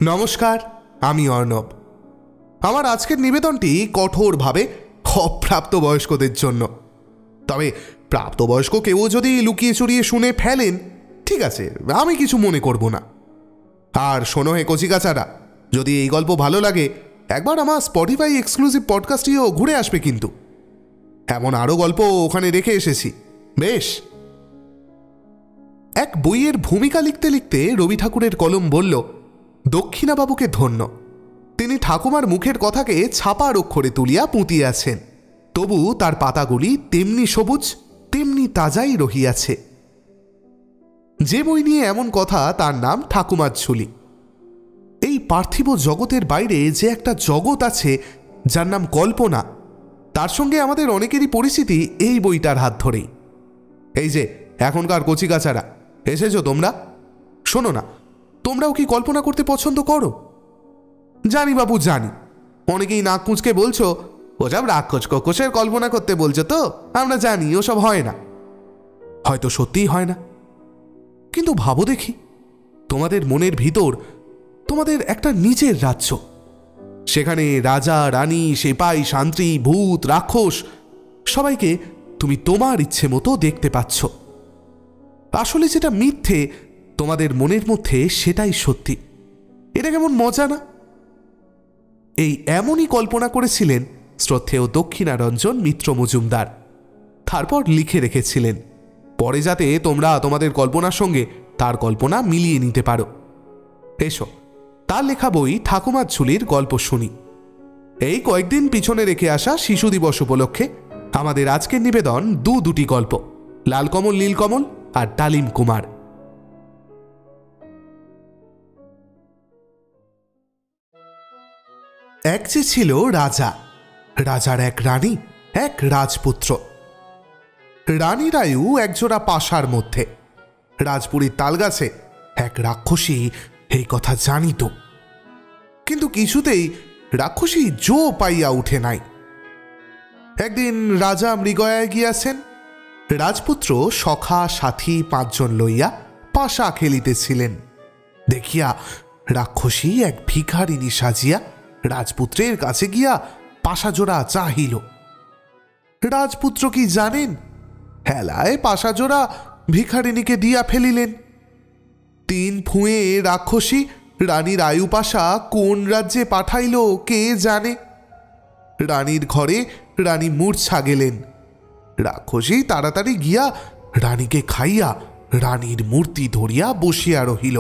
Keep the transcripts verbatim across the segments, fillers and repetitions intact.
নমস্কার, আমি অর্ণব। আমার আজকের নিবেদনটি কঠোরভাবে অপ্রাপ্তবয়স্কদের জন্য। তবে প্রাপ্তবয়স্ক কেউ যদি লুকিয়ে চুরিয়ে শুনে ফেলেন, ঠিক আছে, আমি কিছু মনে করব না। আর শোনো হে কচিকাচারা, যদি এই গল্প ভালো লাগে একবার আমার স্পটিফাই এক্সক্লুসিভ পডকাস্টটিও ঘুরে আসবে, কিন্তু এমন আরও গল্প ওখানে রেখে এসেছি। বেশ। এক বইয়ের ভূমিকা লিখতে লিখতে রবি ঠাকুরের কলম বলল, দক্ষিণাবাবুকে ধন্য, তিনি ঠাকুমার মুখের কথাকে ছাপার অক্ষরে তুলিয়া পুঁতিয়াছেন, তবু তার পাতাগুলি তেমনি সবুজ তেমনি তাজাই রহিয়াছে। যে বই নিয়ে এমন কথা, তার নাম ঠাকুমার ঝুলি। এই পার্থিব জগতের বাইরে যে একটা জগৎ আছে যার নাম কল্পনা, তার সঙ্গে আমাদের অনেকেরই পরিচিতি এই বইটার হাত ধরেই। এই যে এখনকার কচিকাচারা এসেছো তোমরা, শোনো না, তোমরাও কি কল্পনা করতে পছন্দ করো? জানি বাবু, জানি অনেকেই নাক কুঁচকে বলছো, ওসব রাক্ষস কক্ষসের কল্পনা করতে বলছো তো, আমরা জানি ওসব হয় না। হয়তো সত্যিই হয় না, কিন্তু ভাবো দেখি, তোমাদের মনের ভিতর তোমাদের একটা নিজের রাজ্য, সেখানে রাজা রানী সেপাই শান্তি ভূত রাক্ষস সবাইকে তুমি তোমার ইচ্ছে মতো দেখতে পাচ্ছ। আসলে যেটা মিথ্যে তোমাদের মনের মধ্যে সেটাই সত্যি। এটা কেমন মজা না? এই এমনই কল্পনা করেছিলেন শ্রদ্ধেয় দক্ষিণারঞ্জন মিত্র মজুমদার। তারপর লিখে রেখেছিলেন, পরে যাতে তোমরা তোমাদের কল্পনার সঙ্গে তার কল্পনা মিলিয়ে নিতে পারো। এসো, তার লেখা বই ঠাকুমার ঝুলির গল্প শুনি। এই কয়েকদিন পিছনে রেখে আসা শিশু দিবস উপলক্ষে আমাদের আজকের নিবেদন দু দুটি গল্প, লালকমল নীলকমল আর ডালিম কুমার। এক যে ছিল রাজা, রাজার এক রানী, এক রাজপুত্র। রানীর আয়ু একজোড়া পাশার মধ্যে। রাজপুরীর তালগাছে এক রাক্ষসী এই কথা জানিত, কিন্তু কিছুতেই রাক্ষসী জো পাইয়া উঠে নাই। একদিন রাজা মৃগয়ায় গিয়াছেন, রাজপুত্র সখা সাথী পাঁচজন লইয়া পাশা খেলিতেছিলেন। দেখিয়া রাক্ষসী এক ভিখারিণী সাজিয়া রাজপুত্রের কাছে গিয়া পাশা জোড়া চাহিল। রাজপুত্র কি জানেন, হেলায় পাশা জোড়া ভিখারিণীকে দিয়া ফেলিলেন। তিন ফুঁয়ে রাক্ষসী রানীর আয়ু পাশা কোন রাজ্যে পাঠাইল কে জানে। রানীর ঘরে রানী মূর্ছা গেলেন। রাক্ষসী তাড়াতাড়ি গিয়া রানীকে খাইয়া রানীর মূর্তি ধরিয়া বসিয়া রহিল।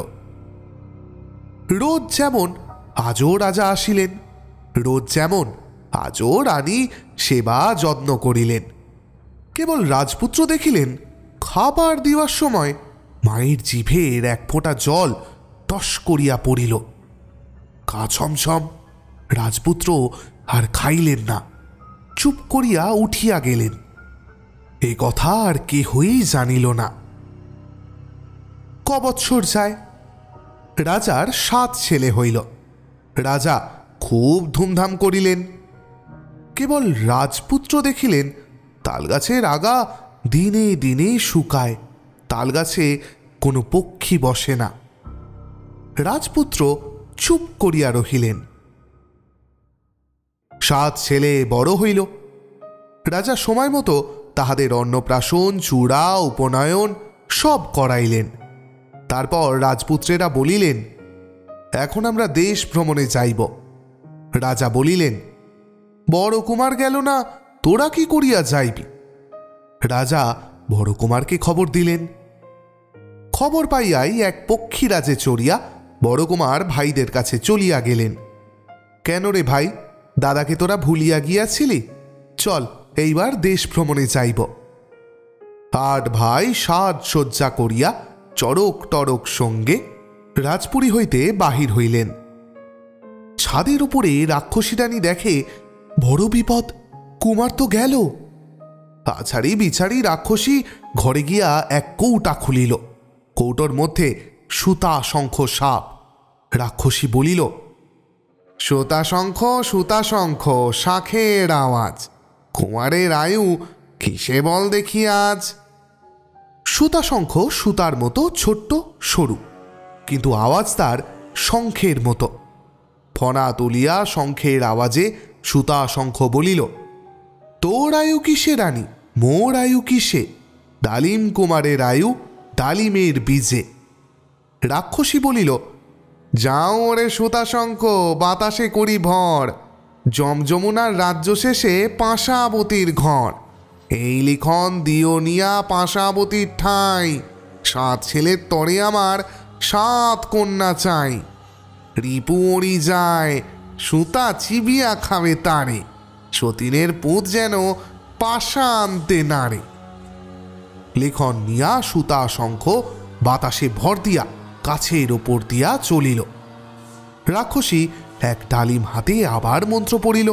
রোজ যেমন আজও রাজা আসিলেন, রোজ যেমন আজও রানী সেবা যত্ন করিলেন। কেবল রাজপুত্র দেখিলেন, খাবার দেওয়ার সময় মায়ের জিভের এক ফোঁটা জল টস করিয়া পড়িল। গা ছমছম। রাজপুত্র আর খাইলেন না, চুপ করিয়া উঠিয়া গেলেন। এ কথা আর কেহই জানিল না। কবৎসর যায়, রাজার সাত ছেলে হইল। রাজা খুব ধুমধাম করিলেন। কেবল রাজপুত্র দেখিলেন, তালগাছের আগা দিনে দিনে শুকায়, তালগাছে কোনো পক্ষী বসে না। রাজপুত্র চুপ করিয়া রহিলেন। সাত ছেলে বড় হইল। রাজা সময় মতো তাহাদের অন্নপ্রাশন চূড়া উপনয়ন সব করাইলেন। তারপর রাজপুত্রেরা বলিলেন, এখন আমরা দেশ ভ্রমণে যাইব। রাজা বলিলেন, বড় কুমার গেল না, তোরা কি করিয়া যাইবি? রাজা বড় কুমারকে খবর দিলেন। খবর পাইয়াই এক পক্ষীরাজে চড়িয়া বড় কুমার ভাইদের কাছে চলিয়া গেলেন। কেন রে ভাই, দাদাকে তোরা ভুলিয়া গিয়াছিলি? চল এইবার দেশ ভ্রমণে যাইব। আট ভাই সাজসজ্জা করিয়া চড়ক টরক সঙ্গে রাজপুরী হইতে বাহির হইলেন। ছাদের উপরে রাক্ষসী রানী দেখে, বড় বিপদ, কুমার তো গেল। আছাড়ি বিছাড়ি রাক্ষসী ঘরে গিয়া এক কৌটা খুলিল। কৌটোর মধ্যে সুতা শঙ্খ সাপ। রাক্ষসী বলিল, সুতা শঙ্খ সুতা শঙ্খ শাঁখের আওয়াজ, কুমারের আয়ু কিসে বল দেখি আজ। সুতা শঙ্খ সুতার মতো ছোট্ট সরু, কিন্তু আওয়াজ তার শঙ্খের মতো। ফনা তুলিয়া শঙ্খের আওয়াজে সুতা শঙ্খ বলিল, তোর আয়ু কিসে রানী, মোর আয়ু কিসে, ডালিম কুমারের আয়ু ডালিমের বীজে। রাক্ষসী বলিল, যাও ওরে সুতা শঙ্খ, বাতাসে করি ভর, জমযমুনার রাজ্য শেষে পাশাবতীর ঘর। এই লিখন দিও নিয়া পাশাবতীর ঠাঁই, সাত ছেলের তরে আমার সাত কন্যা চাই। রিপু ওড়ি যায়, সুতা চিবিয়া খাবে তারে, সতীনের পুত যেন পাশা আনতে নারে। লিখন নিয়া সুতা শঙ্খ বাতাসে ভর দিয়া কাছের ওপর দিয়া চলিল। রাক্ষসী এক ডালিম হাতে আবার মন্ত্র পড়িল,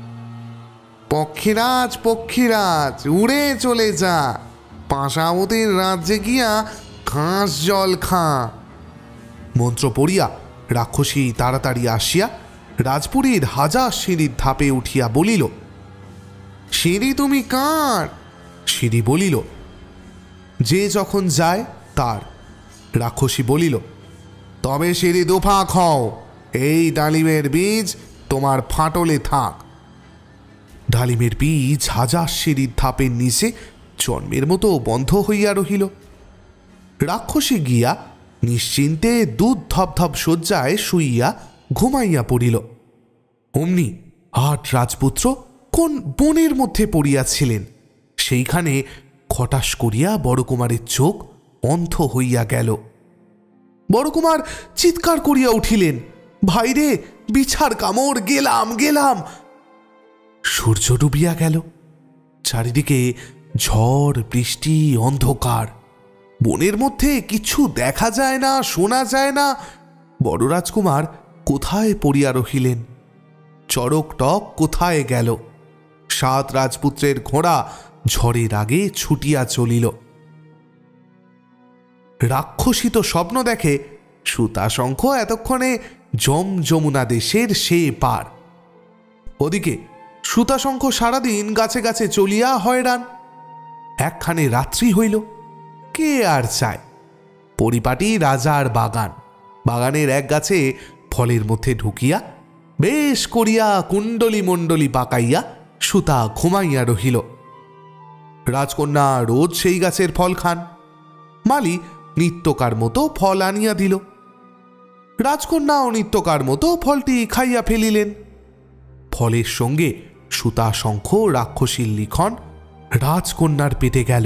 পক্ষীরাজ পক্ষীরাজ উড়ে চলে যা, পাশাবতীর রাজ্যে গিয়া ঘাস জল খা। মন্ত্র পড়িয়া রাক্ষসী তাড়াতাড়ি আসিয়া রাজপুরীর হাজার সিঁড়ির ধাপে উঠিয়া বলিল, সিঁড়ি তুমি কার? সিঁড়ি বলিল, যে যখন যায় তার। রাক্ষসী বলিল, তবে সিঁড়ি দুফাক হও, এই ডালিমের বীজ তোমার ফাটলে থাক। ডালিমের বীজ হাজার সিঁড়ির ধাপের নিচে জন্মের মতো বন্ধ হইয়া রহিল। রাক্ষসী গিয়া নিশ্চিন্তে দুধ ধপধপ শয্যায় শুইয়া ঘুমাইয়া পড়িল। অমনি আট রাজপুত্র কোন বনের মধ্যে পড়িয়াছিলেন, সেইখানে খটাস করিয়া বড় কুমারের চোখ অন্ধ হইয়া গেল। বড় কুমার চিৎকার করিয়া উঠিলেন, ভাইরে বিছার কামড়, গেলাম গেলাম। সূর্য ডুবিয়া গেল, চারিদিকে ঝড় বৃষ্টি অন্ধকার, বনের মধ্যে কিছু দেখা যায় না, শোনা যায় না। বড় রাজকুমার কোথায় পড়িয়া রহিলেন, চড়ক টক কোথায় গেল। সাত রাজপুত্রের ঘোড়া ঝড়ের আগে ছুটিয়া চলিল। রাক্ষসী তো স্বপ্ন দেখে সুতা শঙ্খ এতক্ষণে যম যমুনা দেশের সে পার। ওদিকে সুতা শঙ্খ সারাদিন গাছে গাছে চলিয়া হয়রান। একখানে রাত্রি হইল, কে আর চায়। পরিপাটি রাজার বাগান, বাগানের এক গাছে ফলের মধ্যে ঢুকিয়া বেশ করিয়া কুণ্ডলি মণ্ডলি পাকাইয়া সুতা ঘুমাইয়া রহিল। রাজকন্যা রোজ সেই গাছের ফল খান। মালি নিত্যকার মতো ফল আনিয়া দিল। রাজকন্যাও নিত্যকার মতো ফলটি খাইয়া ফেলিলেন। ফলের সঙ্গে সুতা শঙ্খ রাক্ষসীর লিখন রাজকন্যার পেটে গেল।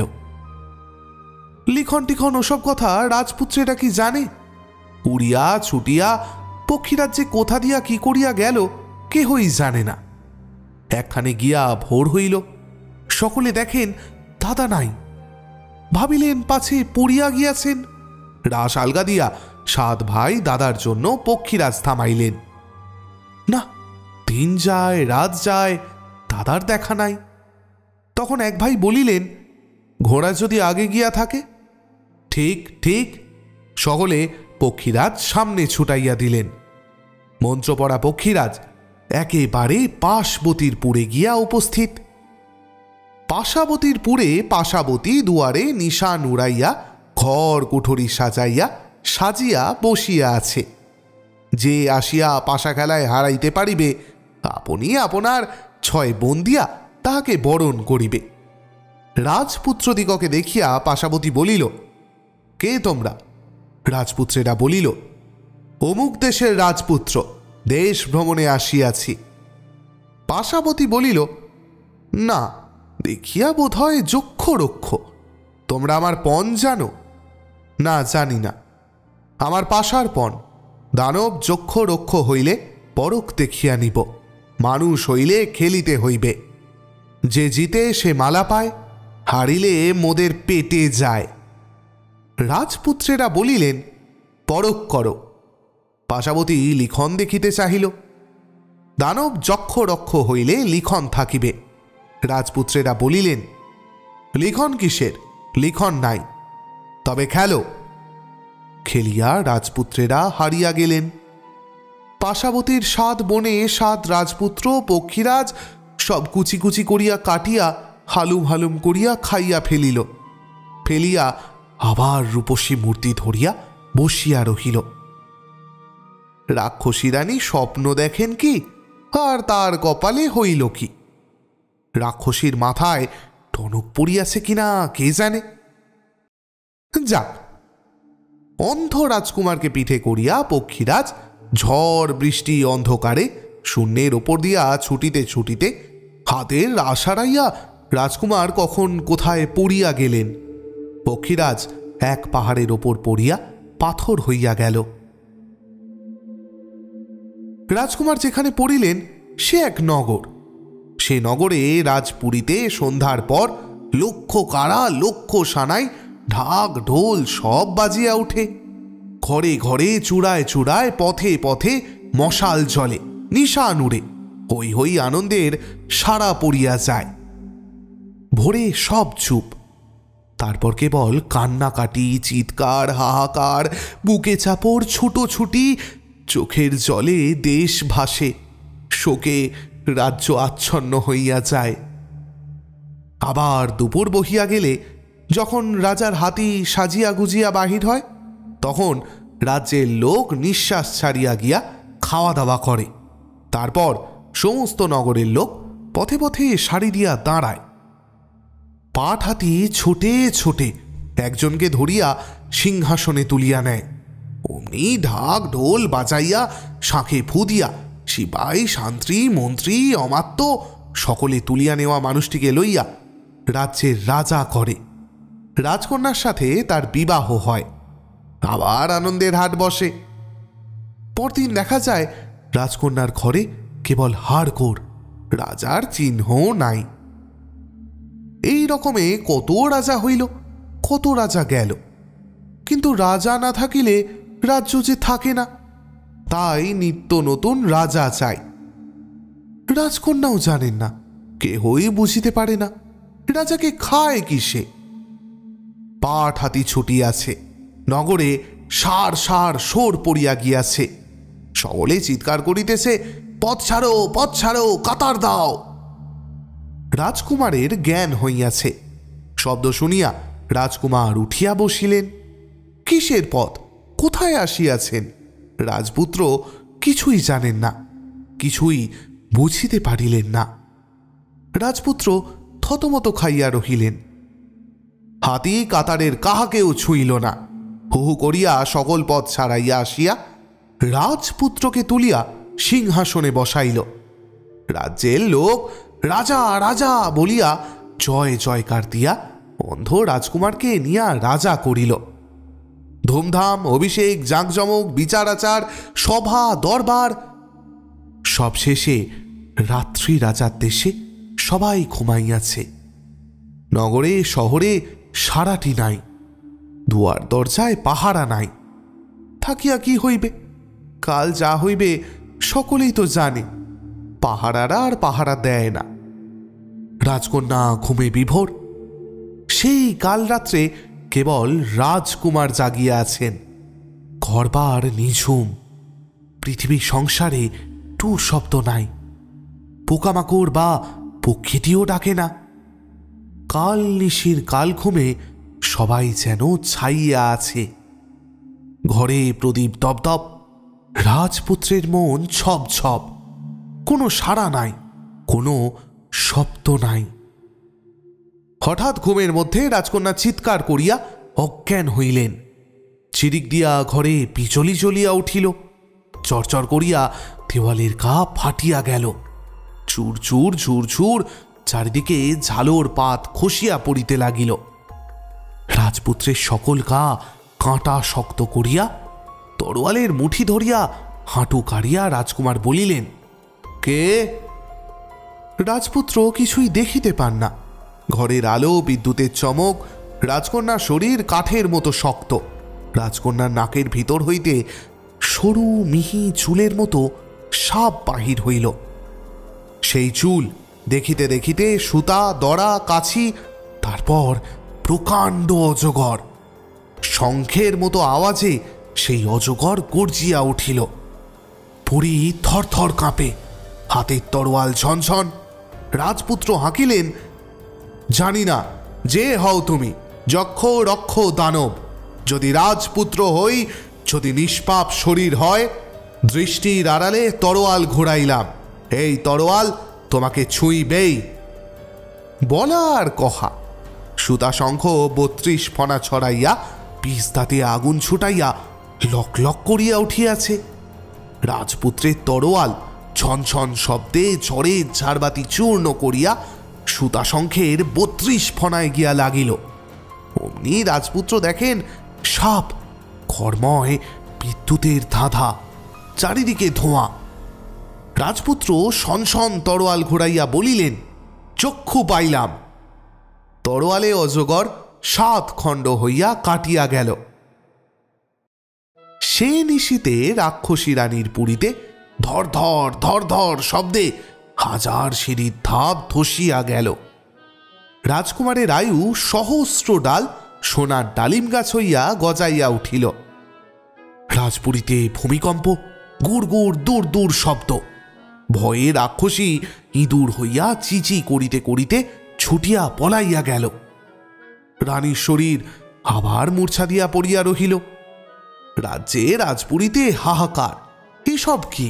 লিখন টিখন ওসব কথা রাজপুত্রেরা কি জানে? উড়িয়া ছুটিয়া পক্ষীরাজ্যে কোথা দিয়া কি করিয়া গেল কেহই জানে না। একখানে গিয়া ভোর হইল, সকলে দেখেন দাদা নাই। ভাবিলেন পাছে পড়িয়া গিয়াছেন। রাস আলগা দিয়া সাত ভাই দাদার জন্য পক্ষীরাজ থামাইলেন। না, দিন যায় রাত যায়, দাদার দেখা নাই। তখন এক ভাই বলিলেন, ঘোড়া যদি আগে গিয়া থাকে। ঠিক ঠিক, সকলে পক্ষীরাজ সামনে ছুটাইয়া দিলেন। মন্ত্রপড়া পক্ষীরাজ একেবারে পাশবতীর পুরে গিয়া উপস্থিত। পাশাবতীর পুরে পাশাবতী দুয়ারে নিশান উড়াইয়া ঘর কুঠরি সাজাইয়া সাজিয়া বসিয়া আছে। যে আসিয়া পাশা খেলায় হারাইতে পারিবে, আপনি আপনার ছয় বন্দিয়া তাহাকে বরণ করিবে। রাজপুত্রদিগকে দেখিয়া পাশাবতী বলিল, কে তোমরা? রাজপুত্রেরা বলিল, অমুক দেশের রাজপুত্র, দেশ ভ্রমণে আসিয়াছি। পাশাবতী বলিল, না, দেখিয়া বোধ হয় যক্ষ রক্ষ। তোমরা আমার পণ জানো? না, জানি না। আমার পাশার পণ। দানব যক্ষ রক্ষ হইলে পরক দেখিয়া নিব, মানুষ হইলে খেলিতে হইবে। যে জিতে সে মালা পায়, হারিলে মোদের পেটে যায়। রাজপুত্রেরা বলিলেন, পরক করো। পাশাবতী লিখন দেখিতে চাহিল। দানব যক্ষ রক্ষ হইলে লিখন থাকিবে। রাজপুত্রেরা বলিলেন, লিখন কিসের? লিখন নাই, তবে খেলো। খেলিয়া রাজপুত্রেরা হারিয়া গেলেন। পাশাবতীর সাত বনে সাত রাজপুত্র পক্ষীরাজ সব কুচি কুচি করিয়া কাটিয়া হালুম হালুম করিয়া খাইয়া ফেলিল। ফেলিয়া আবার রূপসী মূর্তি ধরিয়া বসিয়া রহিল। রাক্ষসী রানী স্বপ্ন দেখেন কি, আর তার কপালে হইল কি? রাক্ষসীর মাথায় টনক পড়িয়াছে কিনা কে জানে। যাক, অন্ধ রাজকুমারকে পিঠে করিয়া পক্ষীরাজ ঝড় বৃষ্টি অন্ধকারে শূন্যের ওপর দিয়া ছুটিতে ছুটিতে হাতের আশারাইয়া রাজকুমার কখন কোথায় পড়িয়া গেলেন। পক্ষীরাজ এক পাহাড়ের ওপর পড়িয়া পাথর হইয়া গেল। রাজকুমার যেখানে পড়িলেন সে এক নগর। সে নগরে রাজপুরীতে সন্ধ্যার পর লক্ষ কারা লক্ষ সানাই ঢাক ঢোল সব বাজিয়া ওঠে। ঘরে ঘরে চূড়ায় চূড়ায় পথে পথে মশাল জ্বলে, নিশান উড়ে, হই হই আনন্দের সারা পড়িয়া যায়। ভোরে সব চুপ, তারপর কেবল কান্নাকাটি, চিৎকার, হাহাকার, বুকে চাপড়, ছুটোছুটি, চোখের জলে দেশ ভাসে, শোকে রাজ্য আচ্ছন্ন হইয়া যায়। আবার দুপুর বহিয়া গেলে যখন রাজার হাতি সাজিয়া গুজিয়া বাহির হয়, তখন রাজ্যের লোক নিঃশ্বাস ছাড়িয়া গিয়া খাওয়া দাওয়া করে। তারপর সমস্ত নগরের লোক পথে পথে সারি দিয়া দাঁড়ায়। পাট হাতি ছোটে ছোটে একজনকে ধরিয়া সিংহাসনে তুলিয়া নেয়। অমনি ঢাক ঢোল বাজাইয়া শাঁখে ফু দিয়া সিপাই, শান্ত্রী, মন্ত্রী, অমাত্য সকলে তুলিয়া নেওয়া মানুষটিকে লইয়া রাজ্যের রাজা করে। রাজকন্যার সাথে তার বিবাহ হয়। আবার আনন্দের হাট বসে। পরদিন দেখা যায় রাজকন্যার ঘরে কেবল হাড়গোড়, রাজার চিহ্ন নাই। এই রকমে কত রাজা হইল, কত রাজা গেল, কিন্তু রাজা না থাকিলে রাজ্য যে থাকে না, তাই নিত্য নতুন রাজা চাই। রাজকন্যাও জানেন না, কেহই বুঝিতে পারে না রাজাকে খায় কিসে। পাট হাতি ছুটিয়াছে, নগরে সার সার সোর পড়িয়া গিয়াছে। সকলে চিৎকার করিতেছে, পথ ছাড়ো, পথ ছাড়ো, কাতার দাও। রাজকুমারের জ্ঞান হইয়াছে। শব্দ শুনিয়া রাজকুমার উঠিয়া বসিলেন। কিসের পথ, কোথায় আসিয়াছেন? রাজপুত্র কিছুই জানেন না, কিছুই বুঝিতে পারিলেন না। রাজপুত্র থতমত খাইয়া রহিলেন। হাতি কাতারের কাহাকেও ছুঁইল না। হু হু করিয়া সকল পথ ছাড়াইয়া আসিয়া রাজপুত্রকে তুলিয়া সিংহাসনে বসাইল। রাজ্যের লোক রাজা রাজা বলিয়া জয় জয়কার দিয়া অন্ধ রাজকুমারকে নিয়া রাজা করিল। ধুমধাম, অভিষেক, জাঁকজমক, বিচার আচার, সভা দরবার, সব শেষে রাত্রি রাজার দেশে সবাই ঘুমাইয়াছে। নগরে শহরে সারাটি নাই, দুয়ার দরজায় পাহারা নাই। থাকিয়া কি হইবে? কাল যা হইবে সকলেই তো জানে। পাহারারা আর পাহারা দেয় না। রাজকন্যা ঘুমে বিভোর। সেই কাল রাত্রে কেবল রাজকুমার জাগিয়া আছেন। ঘরবার নিঝুম, পৃথিবী সংসারে টুর শব্দ নাই। পোকামাকড় বা পক্ষীটিও ডাকে না। কাল নিশির কাল ঘুমে সবাই যেন ছাইয়া আছে। ঘরে প্রদীপ দপদপ, রাজপুত্রের মন ছপ ছপ। কোনো সাড়া নাই, কোনো শব্দ নাই। হঠাৎ ঘুমের মধ্যে রাজকন্যা চিৎকার করিয়া অজ্ঞান হইলেন। চিরিক দিয়া ঘরে পিচলি জ্বলিয়া উঠিল। চরচর করিয়া দেওয়ালের গা ফাটিয়া গেল। চুর চুর ঝুর ঝুর চারিদিকে ঝালোর পাত খসিয়া পড়িতে লাগিল। রাজপুত্রের সকল গা কাঁটা শক্ত করিয়া তরোয়ালের মুঠি ধরিয়া হাঁটু কাড়িয়া রাজকুমার বলিলেন, কে? রাজপুত্র কিছুই দেখিতে পান না। ঘরের আলো, বিদ্যুতের চমক, রাজকন্যার শরীর কাঠের মতো শক্ত। রাজকন্যার নাকের ভিতর হইতে সরু মিহি চুলের মতো সাপ বাহির হইল। সেই চুল দেখিতে দেখিতে সুতা, দড়া, কাছি, তারপর প্রকাণ্ড অজগর। শঙ্খের মতো আওয়াজে সেই অজগর গর্জিয়া উঠিল। পরি থরথর কাঁপে, হাতের তরোয়াল ঝনঝন। রাজপুত্র হাঁকিলেন, জানি না যে হও তুমি, যক্ষ রক্ষ দানব, যদি রাজপুত্র হই, যদি নিষ্পাপ শরীর হয়, দৃষ্টির আড়ালে তরোয়াল ঘোরাইলাম, এই তরোয়াল তোমাকে ছুঁইবেই। বলা আর কহা, সুতাশঙ্খ বত্রিশ ফণা ছড়াইয়া পিস্তাতে আগুন ছুটাইয়া লক লক করিয়া উঠিয়াছে। রাজপুত্রের তরোয়াল ছনছন শব্দে ঝড়ে ঝাড়বাতি চূর্ণ করিয়া সুতাশঙ্খের বত্রিশ ফণায় গিয়া লাগিল। অমনি রাজপুত্র দেখেন সাপ, খড়ময় বিদ্যুতের ধাঁধা, চারিদিকে ধোঁয়া। রাজপুত্র সনসন তরোয়াল ঘুরাইয়া বলিলেন, চক্ষু পাইলাম। তরোয়ালে অজগর সাত খণ্ড হইয়া কাটিয়া গেল। সে নিশীতে রাক্ষসী রানীর পুরীতে ধর ধর ধর ধর শব্দে হাজার সিঁড়ির ধাপ ধসিয়া গেল। রাজকুমারের আয়ু সহস্র ডাল সোনার ডালিম গাছ হইয়া গজাইয়া উঠিল। রাজপুরীতে ভূমিকম্প, গুড় গুড় দূর দূর শব্দ। ভয়ে রাক্ষসী ইঁদুর হইয়া চিচি করিতে করিতে ছুটিয়া পলাইয়া গেল। রানীর শরীর আবার মূর্ছা দিয়া পড়িয়া রহিল। রাজ্যে রাজপুরীতে হাহাকার। এসব কি?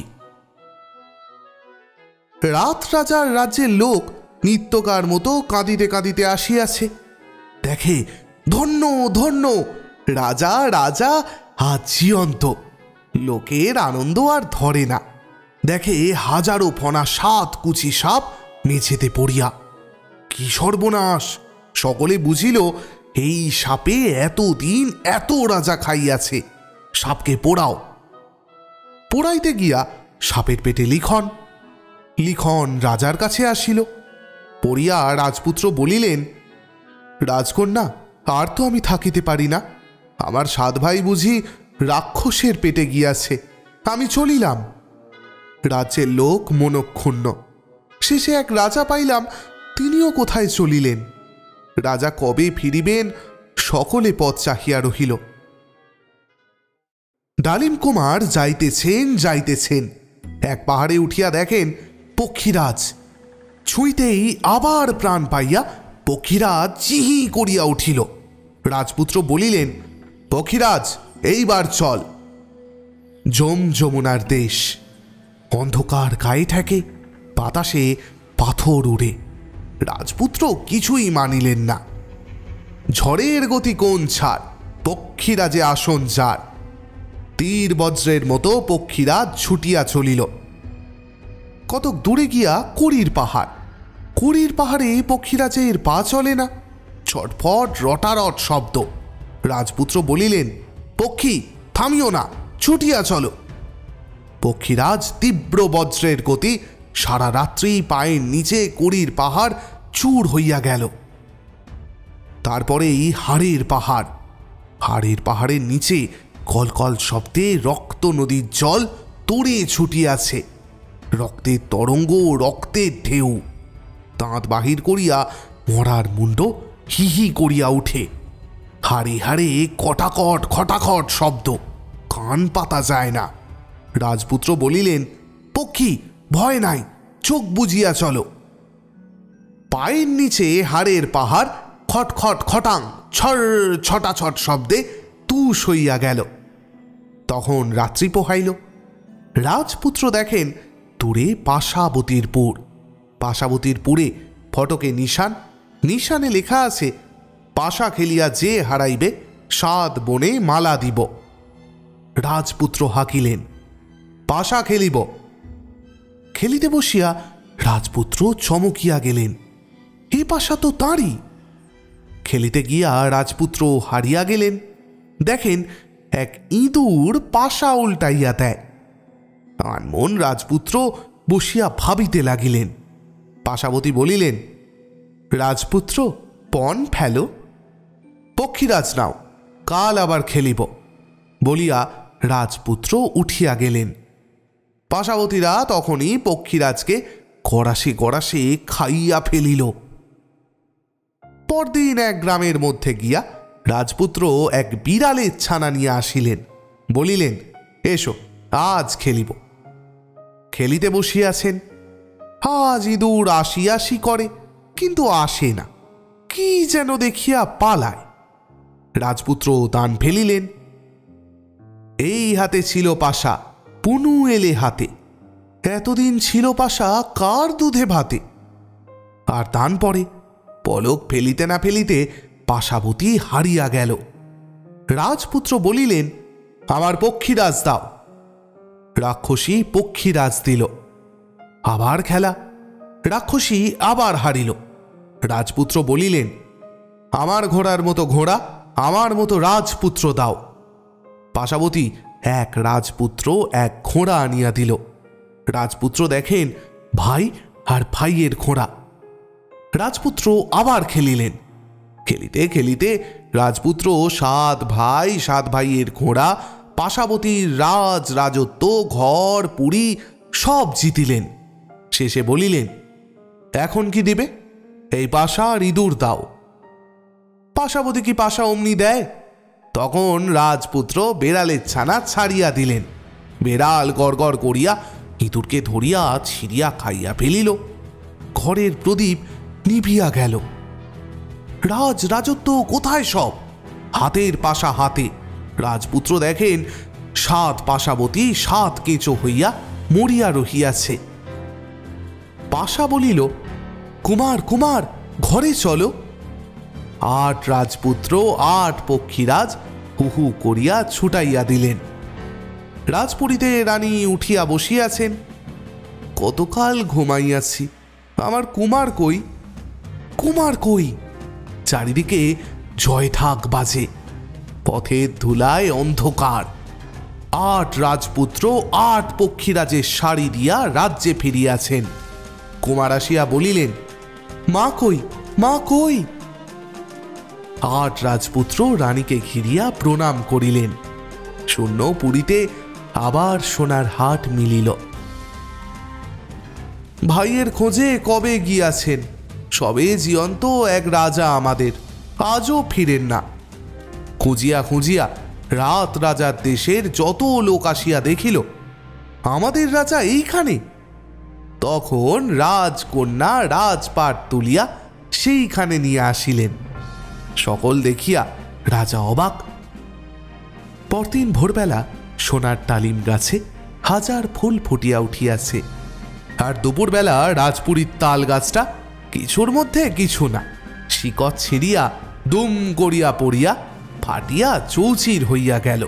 রাত রাজার রাজ্যের লোক নিত্যকার মতো কাঁদিতে কাঁদিতে আসিয়াছে। দেখে ধন্য ধন্য, রাজা রাজা আজ জীবন্ত। লোকের আনন্দ আর ধরে না। দেখে হাজারো ফণা সাত কুচি সাপ মেঝেতে পড়িয়া। কি সর্বনাশ! সকলে বুঝিল এই সাপে এতদিন এত রাজা খাইয়াছে। সাপকে পোড়াও। পোড়াইতে গিয়া সাপের পেটে লিখন। লিখন রাজার কাছে আসিল। পড়িয়া রাজপুত্র বলিলেন, রাজকন্যা, আর তো আমি থাকিতে পারি না। আমার সাত ভাই বুঝি রাক্ষসের পেটে গিয়াছে, আমি চলিলাম। রাজ্যের লোক মনক্ষুণ্ণ। শেষে এক রাজা পাইলাম, তিনিও কোথায় চলিলেন। রাজা কবে ফিরিবেন সকলে পথ চাহিয়া রহিল। ডালিম কুমার যাইতেছেন যাইতেছেন, এক পাহাড়ে উঠিয়া দেখেন পক্ষীরাজ। ছুঁইতেই আবার প্রাণ পাইয়া পক্ষীরাজ চিহি করিয়া উঠিল। রাজপুত্র বলিলেন, পক্ষীরাজ, এইবার চল। যম যমুনার দেশ। অন্ধকার গায়ে ঠেকে, বাতাসে পাথর উড়ে। রাজপুত্র কিছুই মানিলেন না। ঝড়ের গতি কোন ছাড়, পক্ষীরাজে আসন যার। তীর বজ্রের মতো পক্ষীরাজ ছুটিয়া চলিল। কতক দূরে গিয়া কড়ির পাহাড়। কড়ির পাহাড়ে পক্ষীরাজের পা চলে না। ছটফট রটারট শব্দ। রাজপুত্র বলিলেন, পক্ষী, থামিও না, ছুটিয়া চলো। পক্ষীরাজ তীব্র বজ্রের গতি, সারা রাত্রি পায়ের নিচে কড়ির পাহাড় চূর হইয়া গেল। তারপরেই হাড়ের পাহাড়। হাড়ের পাহাড়ের নিচে কলকল শব্দে রক্ত নদীর জল তোড়ে ছুটিয়াছে। রক্তের তরঙ্গ, রক্তের ঢেউ। দাঁত বাহির করিয়া মরার মুন্ড হি হি করিয়া উঠে। হাড়ে হাড়ে কটাকট খটাখট শব্দ, কান পাতা যায় না। রাজপুত্র বলিলেন, পক্ষী, ভয় নাই, চোখ বুজিয়া চলো। পায়ের নিচে হাড়ের পাহাড় খটখট খটাং ছড় ছটাছট শব্দে তুষ হইয়া গেল। তখন রাত্রি পোহাইল। রাজপুত্র দেখেন দূরে পাশাবতীর পুর। পাশাবতীর পুরে ফটকে নিশান। নিশানে লেখা আছে, পাশা খেলিয়া যে হারাইবে সাত বনে মালা দিব। রাজপুত্র হাকিলেন, পাশা খেলিব। খেলিতে বসিয়া রাজপুত্র চমকিয়া গেলেন, এ পাশা তো তাঁরই। খেলিতে গিয়া রাজপুত্র হারিয়া গেলেন। দেখেন এক ইঁদুর পাশা উল্টাইয়া দেয়। আনমন রাজপুত্র বসিয়া ভাবিতে লাগিলেন। পাশাবতী বলিলেন, রাজপুত্র, পণ ফেলো। পক্ষীরাজ নাও, কাল আবার খেলিব। বলিয়া রাজপুত্র উঠিয়া গেলেন। পাশাবতীরা তখনই পক্ষীরাজকে গড়াসে গড়াসে খাইয়া ফেলিল। পরদিন এক গ্রামের মধ্যে গিয়া রাজপুত্র এক বিড়ালের ছানা নিয়ে আসিলেন। বলিলেন, এসো, আজ খেলিব। খেলিতে বসিয়াছেন। আজ ইঁদুর আসি আসি করে, কিন্তু আসে না। কি যেন দেখিয়া পালায়। রাজপুত্র দান ফেলিলেন। এই হাতে ছিল পাশা, পুনু এলে হাতে, এতদিন ছিল পাশা কার দুধে ভাতে। আর তান পরে পলক ফেলিতে না ফেলিতে পাশাবতী হারিয়া গেল। রাজপুত্র বলিলেন, আমার পক্ষীরাজ দাও। রাক্ষসী পক্ষীরাজ দিল। আবার খেলা, রাক্ষসী আবার হারিল। রাজপুত্র বলিলেন, আমার ঘোড়ার মতো ঘোড়া, আমার মতো রাজপুত্র দাও। পাশাবতী এক রাজপুত্র এক ঘোড়া আনিয়া দিল। রাজপুত্র দেখেন ভাই আর ভাইয়ের ঘোড়া। রাজপুত্র আবার খেলিলেন। খেলিতে খেলিতে রাজপুত্র সাত ভাই সাত ভাইয়ের ঘোড়া, পাশাবতীর রাজ রাজত্ব, ঘর পুরী সব জিতিলেন। শেষে বলিলেন, এখন কি দিবে? এই পাশা আর ইঁদুর দাও। পাশাবতী কি পাশা অমনি দেয়? তখন রাজপুত্র বেড়ালের ছানা ছাড়িয়া দিলেন। বেড়াল গড়গড় করিয়া ইঁদুরকে ধরিয়া ছিঁড়িয়া খাইয়া ফেলিল। ঘরের প্রদীপ নিভিয়া গেল। রাজ রাজত্ব কোথায় সব? হাতের পাশা হাতে। রাজপুত্র দেখেন সাত পাশাবতী সাত কেঁচো হইয়া মরিয়া রহিয়াছে। পাশা বলিল, কুমার কুমার ঘরে চলো। আট রাজপুত্র আট পক্ষীরাজ হু হু করিয়া ছুটাইয়া দিলেন। রাজপুরীতে রানী উঠিয়া বসিয়াছেন। কতকাল ঘুমাইয়াছি, আমার কুমার কই? কুমার কই? চারিদিকে জয় ঢাক বাজে, পথের ধুলায় অন্ধকার। আট রাজপুত্র আট পক্ষীরাজের শাড়ি দিয়া রাজ্যে ফিরিয়াছেন। কুমার আসিয়া বলিলেন, মা কই, মা কই? আট রাজপুত্র রানীকে ঘিরিয়া প্রণাম করিলেন। শূন্য পুরীতে আবার সোনার হাট মিলিল। ভাইয়ের খোঁজে কবে গিয়াছেন? সবে জীবন্ত এক রাজা আমাদের, আজও ফিরেন না। খুঁজিয়া খুঁজিয়া রাত রাজার দেশের যত লোক আসিয়া দেখিল আমাদের রাজা এইখানে। তখন রাজকন্যা রাজপাট তুলিয়া সেইখানে নিয়ে আসিলেন। সকল দেখিয়া রাজা অবাক। পরদিন ভোরবেলা সোনার তালিম গাছে হাজার ফুল ফুটিয়া উঠিয়াছে। আর দুপুরবেলা রাজপুরীর তাল গাছটা কিছুর মধ্যে কিছু না, শিকড় ছিঁড়িয়া দুম করিয়া পড়িয়া ফাটিয়া চৌচির হইয়া গেল।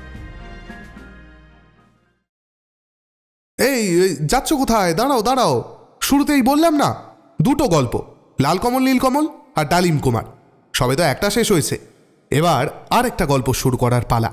এই যাচ্ছ কোথায়? দাঁড়াও দাঁড়াও, শুরুতেই বললাম না দুটো গল্প, লালকমল নীলকমল আর ডালিম কুমার। সবে তো একটা শেষ হয়েছে, এবার আর একটা গল্প শুরু করার পালা।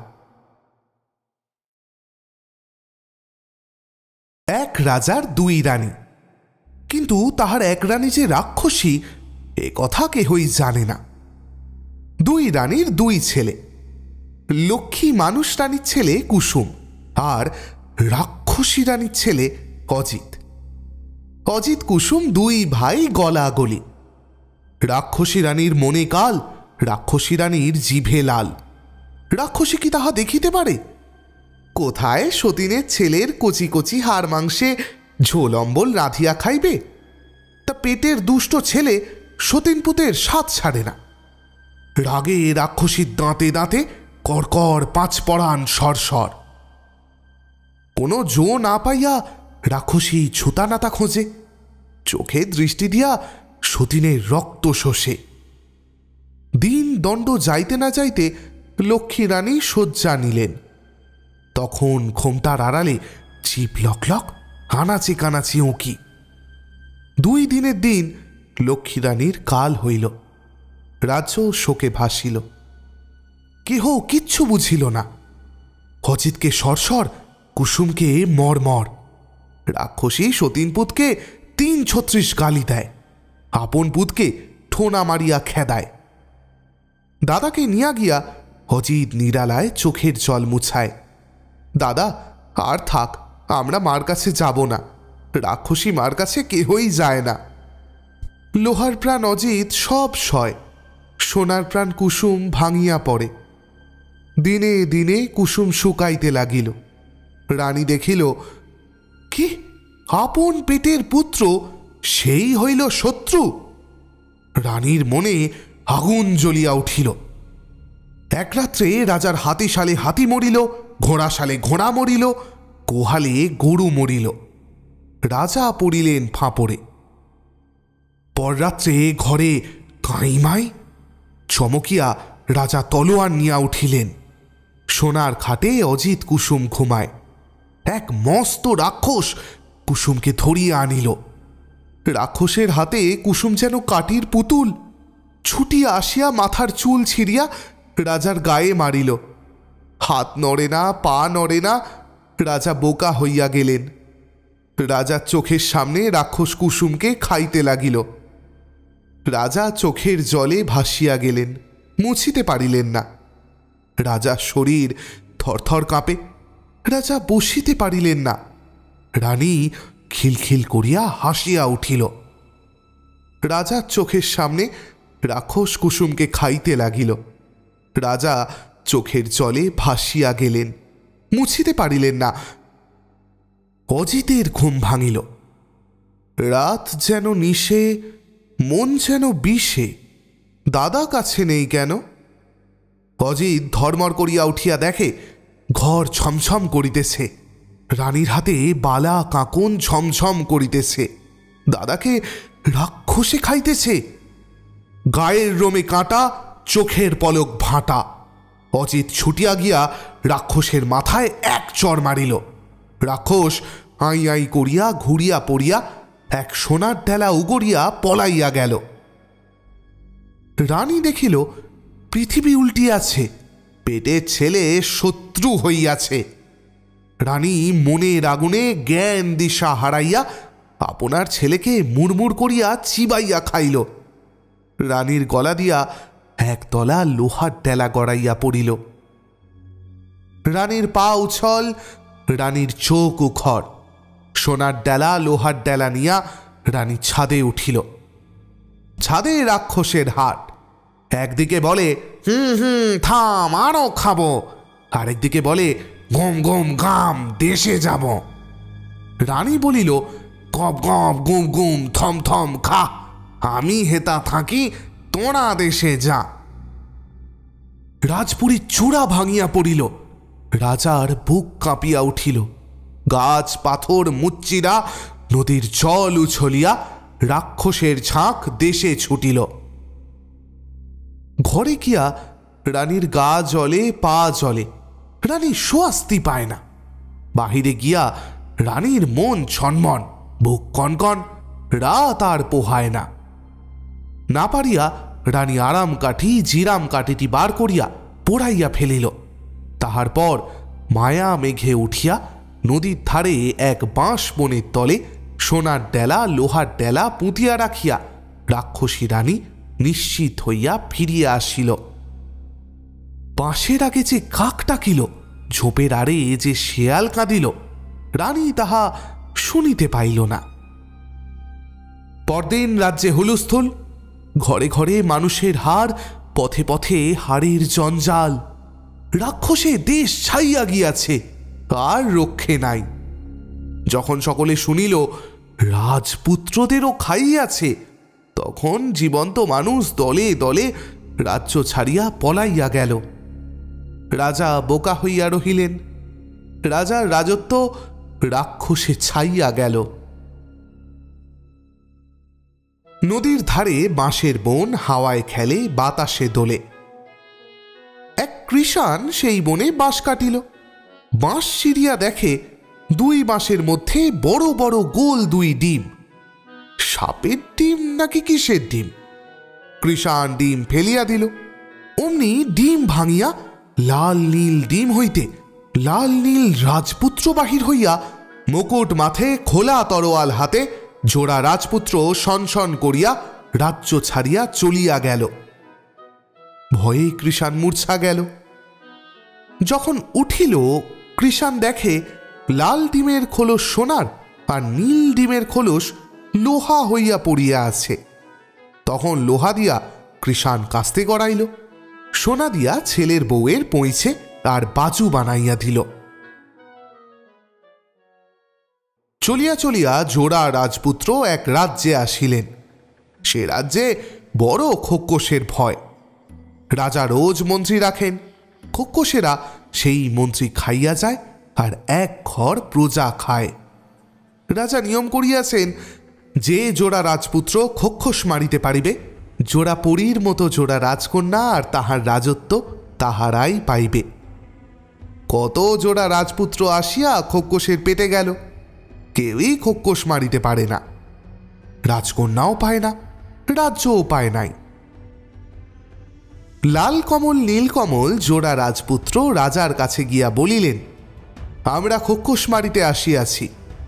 এক রাজার দুই রানী, কিন্তু তাহার এক রানী যে রাক্ষসী এ কথা কেহই জানে না। দুই রানীর দুই ছেলে, লক্ষ্মী মানুষ রানীর ছেলে কুসুম আর রাক্ষসী রানীর ছেলে অজিত। অজিত কুসুম দুই ভাই গলাগলি। রাক্ষসী রানীর মনে কাল, রাক্ষসী রানীর জিভে লাল। রাক্ষসী কি তাহা দেখিতে পারে? কোথায় সতীনের ছেলের কচি কচি হাড় মাংসে ঝোল অম্বল রাঁধিয়া খাইবে? তা পেটের দুষ্ট ছেলে সতীনপুতের স্বাদ ছাড়ে না। রাগে রাক্ষসীর দাঁতে দাঁতে কড়কড় পাঁচ পড়ান সরসর। কোনো জো না পাইয়া রাক্ষসী ছুতা নাতা খোঁজে, চোখে দৃষ্টি দিয়া সতীনের রক্ত শোষে। দিন দণ্ড যাইতে না যাইতে লক্ষ্মী রানী শয্যা নিলেন। তখন ঘোমটার আড়ালে চিপ লক লক, আনাচি কানাচি উঁকি। দুই দিনের দিন লক্ষ্মী রানীর কাল হইল। রাজ্য শোকে ভাসিল। কেহ কিচ্ছু বুঝিল না। অজিতকে সরসর, কুসুমকে মরমর। রাক্ষসী সতীনপুতকে তিন ছত্রিশ গালি দেয়, আপন পুতকে ঠোনা মারিয়া খেদায়। দাদাকে নিয়া গিয়া অজিত নিরালায় চোখের জল মুছায়। দাদা আর থাক, আমরা মার কাছে যাব না, রাক্ষসী মার কাছে কেহই যায় না। লোহার প্রাণ অজিত সব সয়, সোনার প্রাণ কুসুম ভাঙিয়া পড়ে। দিনে দিনে কুসুম শুকাইতে লাগিল। রানী দেখিল, কি আপন পেটের পুত্র সেই হইল শত্রু। রানীর মনে আগুন জ্বলিয়া উঠিল। এক রাত্রে রাজার হাতিশালে হাতি মরিল, ঘোড়াশালে ঘোড়া মরিল, গোহালে গরু মরিল। রাজা পড়িলেন ফাঁপড়ে। পররাত্রে ঘরে কাঁইমাই চমকিয়া রাজা তলোয়ার নিয়া উঠিলেন। সোনার খাটে অজিত কুসুম ঘুমায়। এক মস্ত রাক্ষস কুসুমকে ধরিয়া আনিল। রাক্ষসের হাতে কুসুম যেন কাঠির পুতুল। ছুটিয়া আসিয়া মাথার চুল ছিঁড়িয়া রাজার গায়ে মারিল। হাত নড়ে না, পা নড়ে না। রাজা বোকা হইয়া গেলেন। রাজার চোখের সামনে রাক্ষস কুসুমকে খাইতে লাগিল। রাজা চোখের জলে ভাসিয়া গেলেন, মুছিতে পারিলেন না। রাজার শরীর থরথর কাঁপে। রাজা বসিতে পারিলেন না। রানী খিলখিল করিয়া হাসিয়া উঠিল। রাজার চোখের সামনে রাক্ষস কুসুমকে খাইতে লাগিল। রাজা চোখের জলে ভাসিয়া গেলেন, মুছিতে পারিলেন না। অজিতের ঘুম ভাঙিল। রাত যেন নিশে, মন যেন বিষে। দাদা কাছে নেই কেন? অজিত ধর্মর করিয়া উঠিয়া দেখে ঘর ছমছম করিতেছে। রানীর হাতে বালা কাঁকন ঝমঝম করিতেছে। দাদাকে রাক্ষসে খাইতেছে। গায়ের রোমে কাঁটা, চোখের পলক ভাঁটা। অজিত ছুটিয়া গিয়া রাক্ষসের মাথায় এক চড় মারিল। রাক্ষস আই আই করিয়া ঘুরিয়া পড়িয়া এক সোনার ডেলা উগরিয়া পলাইয়া গেল। রানী দেখিল পৃথিবী উল্টিয়াছে। পেটের ছেলে শত্রু হইয়াছে। রানী মনের আগুনে জ্ঞান দিশা হারাইয়া আপনার ছেলেকে মুড়মুড় করিয়া চিবাইয়া খাইল। রানীর গলা দিয়া একতলা লোহার ডেলা গড়াইয়া পড়িল। রানীর পা উছল, রানীর চোখ উখর। সোনার ডেলা লোহার ডেলা নিয়া রানী ছাদে উঠিল। ছাদে রাক্ষসের হাট। একদিকে বলে হুম হুম থাম, আরো খাবো। আরেকদিকে বলে গম গম গাম, দেশে যাব। রানী বলিল গপ গপ গুম গুম থম থম খা, আমি হেতা থাকি, তোরা দেশে যা। রাজপুরীর চূড়া ভাঙিয়া পড়িল। রাজার বুক কাঁপিয়া উঠিল। গাছ পাথর মুচ্চিরা, নদীর জল উছলিয়া রাক্ষসের ঝাঁক দেশে ছুটিল। ঘরে গিয়া রানীর গা জলে, পা জলে। রানী স্বস্তি পায় না। বাহিরে গিয়া রানীর মন ছনমন, বুক কনকন। রাত আর পোহায় না। না পারিয়া রানী আরাম কাঠি জিরাম কাঠিটি বার করিয়া পোড়াইয়া ফেলিল। তাহার পর মায়া মেঘে উঠিয়া নদীর ধারে এক বাঁশ বনের তলে সোনার ডেলা লোহার ডেলা পুঁতিয়া রাখিয়া রাক্ষসী রানী নিশ্চিত হইয়া ফিরিয়া আসিল। বাঁশের আগে যে কাক ডাকিল, ঝোপের আড়ে যে শেয়াল কাঁদিল, রানী তাহা শুনিতে পাইল না। পরদিন রাজ্যে হুলস্থুল। ঘরে ঘরে মানুষের হাড়, পথে পথে হাড়ের জঞ্জাল। রাক্ষসে দেশ ছাইয়া গিয়াছে, আর রক্ষে নাই। যখন সকলে শুনিল রাজপুত্রদেরও খাইয়াছে, তখন জীবন্ত মানুষ দলে দলে রাজ্য ছাড়িয়া পলাইয়া গেল। রাজা বোকা হইয়া রহিলেন। রাজার রাজত্ব রাক্ষসে ছাইয়া গেল। নদীর ধারে বাঁশের বন হাওয়ায় খেলে, বাতাসে দোলে। এক কৃষাণ সেই বনে বাঁশ কাটিল। বাঁশ ছিঁড়িয়া দেখে দুই বাঁশের মধ্যে বড় বড় গোল দুই ডিম। সাপের ডিম নাকি কিসের ডিম? কৃষাণ ডিম ফেলিয়া দিল। অমনি ডিম ভাঙিয়া লাল নীল ডিম হইতে লাল নীল রাজপুত্র বাহির হইয়া মুকুট মাথে, খোলা তরোয়াল হাতে জোড়া রাজপুত্র সনসন করিয়া রাজ্য ছাড়িয়া চলিয়া গেল। ভয়ে কৃষাণ মূর্ছা গেল। যখন উঠিল, কৃষাণ দেখে লাল ডিমের খোলস সোনার আর নীল ডিমের খোলস লোহা হইয়া পড়িয়া আছে। তখন লোহা দিয়া কৃষাণ কাস্তে গড়াইল। সোনা দিয়া ছেলের বউয়ের পইছে আর বাজু বানাইয়া দিল। চলিয়া চলিয়া জোড়া রাজপুত্র এক রাজ্যে আসিলেন। সে রাজ্যে বড় খোক্কসের ভয়। রাজা রোজ মন্ত্রী রাখেন। খোক্কসেরা সেই মন্ত্রী খাইয়া যায় আর এক ঘর প্রজা খায়। রাজা নিয়ম করিয়াছেন, যে জোড়া রাজপুত্র খোক্ষস মারিতে পারিবে, জোড়া পরীর মতো জোড়া রাজকন্যা আর তাহার রাজত্ব তাহারাই পাইবে। কত জোড়া রাজপুত্র আসিয়া খোক্ষসের পেটে গেল, কেউই খোক্ষস মারিতে পারে না, রাজকন্যাও পায় না, রাজ্যও পায় নাই। লাল কমল নীলকমল জোড়া রাজপুত্র রাজার কাছে গিয়া বলিলেন, আমরা খোক্ষস মারিতে আসিয়াছি।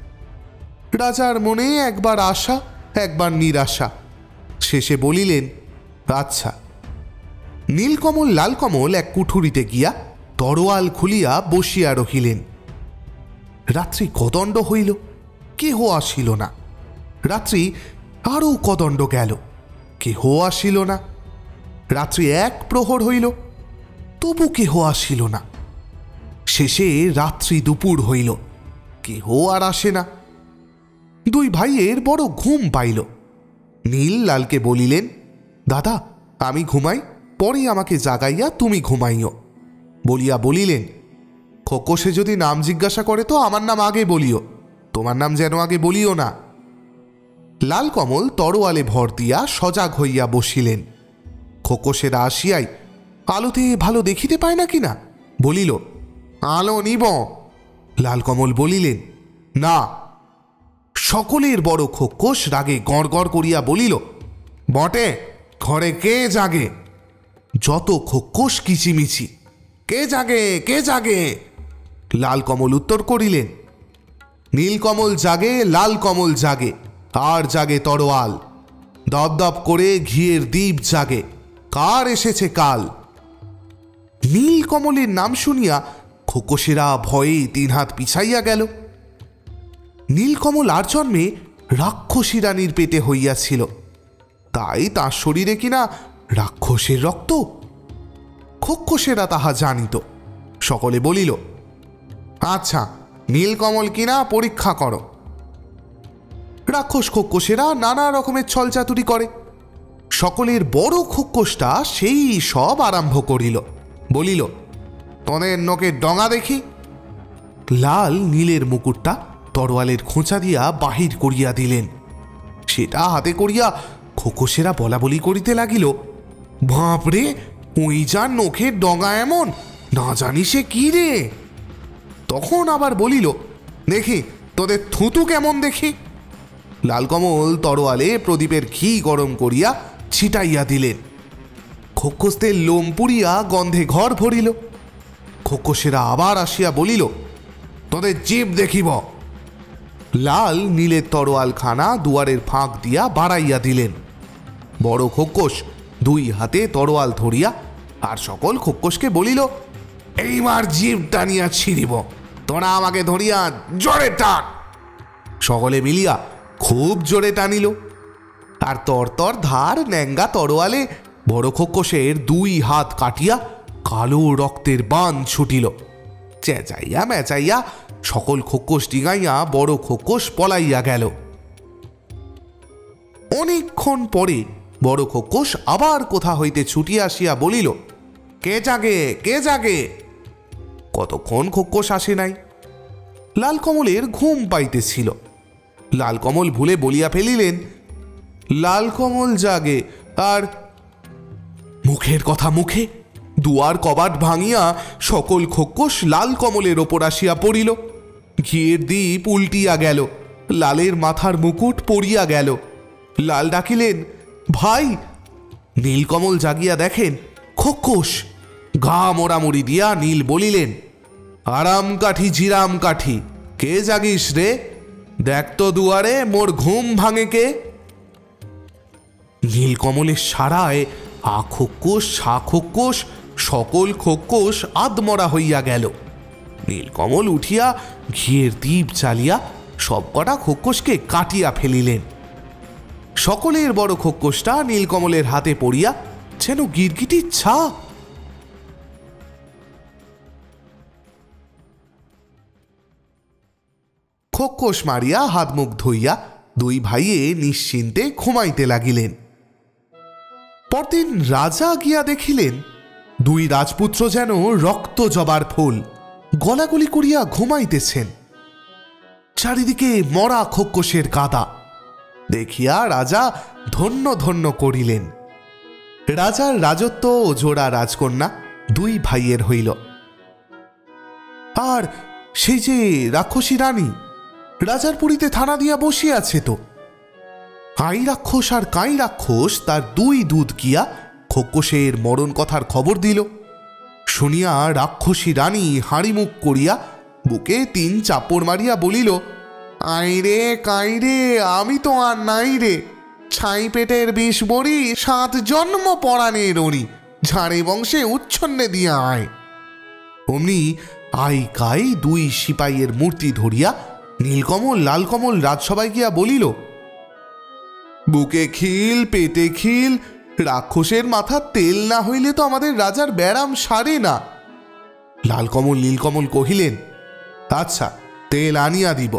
রাজার মনে একবার আশা একবার নিরাশা, শেষে বলিলেন, আচ্ছা। নীলকমল লালকমল এক কুঠুরিতে গিয়া তরোয়াল খুলিয়া বসিয়া রহিলেন। রাত্রি কদণ্ড হইল, কেহ আসিল না। রাত্রি আরও কদণ্ড গেল, কেহ আসিল না। রাত্রি এক প্রহর হইল, তবু কেহ আসিল না। শেষে রাত্রি দুপুর হইল, কেহ আর আসে না। দুই ভাইয়ের বড় ঘুম পাইল। নীল লালকে বলিলেন, দাদা আমি ঘুমাই, পরে আমাকে জাগাইয়া তুমি ঘুমাইও। বলিয়া বলিলেন, খোক্ষসে যদি নাম জিজ্ঞাসা করে তো আমার নাম আগে বলিও, তোমার নাম যেন আগে বলিও না। লাল কমল তরোয়ালে ভর দিয়া সজাগ হইয়া বসিলেন। খোক্ষসেরা আসিয়াই আলোতে ভালো দেখিতে পায় না কিনা, বলিল, আলো নিব। লাল কমল বলিলেন, না। সকলের বড় খোক্ষস রাগে গড় গড় করিয়া বলিল, বটে, ঘরে কে জাগে? যত খোক্ষস কিচিমিচি, কে জাগে, কে জাগে? লাল কমল উত্তর করিলেন, নীলকমল জাগে, লাল কমল জাগে, আর জাগে তরোয়াল। দপদপ করে ঘিয়ের দ্বীপ জাগে, কার এসেছে কাল। নীলকমলের নাম শুনিয়া খোক্ষসেরা ভয়ে তিন হাত পিছাইয়া গেল। নীলকমল আর জন্মে রাক্ষসী রানীর পেটে হইয়াছিল, তাই তাঁর শরীরে কিনা রাক্ষসের রক্ত। খোক্ষসেরা তাহা জানিত। সকলে বলিল, আচ্ছা, নীলকমল কিনা পরীক্ষা করো। রাক্ষস খোক্ষসেরা নানা রকমের ছলচাতুরি করে। সকলের বড় খোক্ষসটা সেই সব আরম্ভ করিল। বলিল, তোদের নখের ডঙা দেখি। লাল নীলের মুকুটটা তরোয়ালের খোঁচা দিয়া বাহির করিয়া দিলেন। সেটা হাতে করিয়া খোক্ষসেরা বলা বলি করিতে লাগিল, বাপরে, ওই যার নখের ডঙা এমন, না জানি সে কি রে। তখন আবার বলিল, দেখি তোদের থুতু কেমন দেখি। লালকমল তরোয়ালে প্রদীপের ঘি গরম করিয়া ছিটাইয়া দিলেন। খোক্ষসদের লোম পুড়িয়া গন্ধে ঘর ভরিল। খোক্ষসেরা আবার আসিয়া বলিল, তোদের জিভ দেখিব। লাল নীলের তরোয়ালখানা দুয়ারের ফাঁক দিয়া বাড়াইয়া দিলেন। বড় খোক্ষস দুই হাতে তরোয়াল ধরিয়া আর সকল খোক্ষসকে বলিল, এইবার জিভ টানিয়া ছিঁড়িব, তোরা আমাকে ধরিয়া জোরে টান। সকলে মিলিয়া খুব জোরে টানিল, আর তরতর ধার ন্যাঙ্গা তরোয়ালে বড় খোক্ষসের দুই হাত কাটিয়া কালো রক্তের বান ছুটিল। চেঁচাইয়া মেচাইয়া সকল খোক্ষস ডিঙাইয়া বড় খোক্ষস পলাইয়া গেল। অনেকক্ষণ পরে বড় খোক্ষস আবার কোথা হইতে ছুটিয়া আসিয়া বলিল, কে জাগে, কে জাগে? কতক্ষণ খোক্ষস আসে নাই। লালকমলের ঘুম পাইতেছিল। লালকমল ভুলে বলিয়া ফেলিলেন, লালকমল জাগে। আর মুখের কথা মুখে দুয়ার কবাট ভাঙিয়া সকল খোক্ষস লালকমলের ওপর আসিয়া পড়িল। ঘিয়ের দ্বীপ উল্টিয়া গেল, লালের মাথার মুকুট পড়িয়া গেল। লাল ডাকিলেন, ভাই। নীলকমল জাগিয়া দেখেন খোক্ষস। গা মোড়ামুড়ি দিয়া নীল বলিলেন, আরাম কাঠি জিরাম কাঠি, কে জাগিস রে? দেখ তো দুয়ারে মোর ঘুম ভাঙে কে? নীলকমলের সারায় আ খোক্ষস, সা খোক্ষস, সকল খোক্ষস আদমরা হইয়া গেল। নীলকমল উঠিয়া ঘিয়ের দ্বীপ চালিয়া সবকটা খোক্ষসকে কাটিয়া ফেলিলেন। সকলের বড় খোক্ষসটা নীলকমলের হাতে পড়িয়া যেন গিরগিটির ছা। খোক্ষস মারিয়া হাত মুখ ধুইয়া দুই ভাইয়ে নিশ্চিন্তে ঘুমাইতে লাগিলেন। পরদিন রাজা গিয়া দেখিলেন দুই রাজপুত্র যেন রক্ত জবার ফুল, গলাগলি করিয়া ঘুমাইতেছেন। চারিদিকে মরা খোকসের কাদা দেখিয়া রাজা ধন্য ধন্য করিলেন। রাজার রাজত্ব ও জোড়া রাজকন্যা দুই ভাইয়ের হইল। আর সেই যে রাক্ষসী রানী রাজার পুরীতে থানা দিয়া বসিয়াছে তো। আই রাক্ষস আর কাই রাক্ষস তার দুই দুধ গিয়া খোকসের মরণ কথার খবর দিল। শুনিয়া রাক্ষসী রানী হাঁড়িমুখ করিয়া বুকে তিন চাপড় মারিয়া বলিল, আই রে কাই রে, আমি তো আর নাই রে। ছাই পেটের বিষ বড়ি, সাত জন্ম পরাণে রড়ি, ঝাড়ে বংশে উচ্ছন্নে দিয়া আয়। অমনি আই কাই দুই সিপাইয়ের মূর্তি ধরিয়া নীলকমল লালকমল রাজসভায় গিয়া বলিল, বুকে খিল পেটে খিল, রাক্ষসের মাথার তেল না হইলে তো আমাদের রাজার ব্যারাম সারে না। লালকমল নীলকমল কহিলেন, আচ্ছা তেল আনিয়া দিব।